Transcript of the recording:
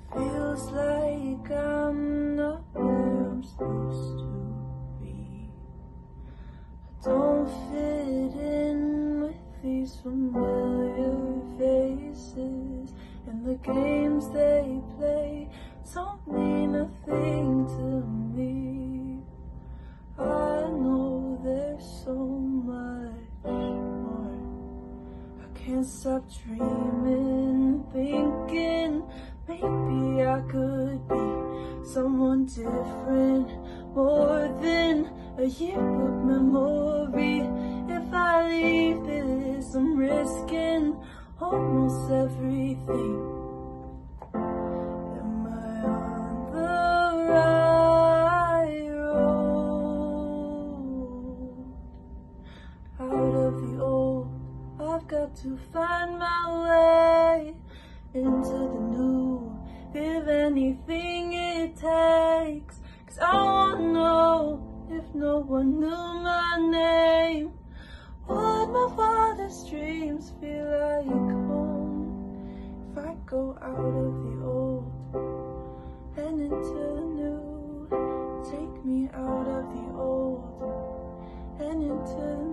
Feels like I'm not where I'm supposed to be. I don't fit in with these familiar faces, and the games they play don't mean a thing to me. I know there's so much more. I can't stop dreaming, thinking maybe I could be someone different, more than a yearbook memory. If I leave this, I'm risking almost everything. Am I on the right road? Out of the old, I've got to find my way into the new, if anything it takes. 'Cause I wanna know, if no one knew my name, would my wildest dreams feel like home? If I go out of the old and into the new, take me out of the old and into the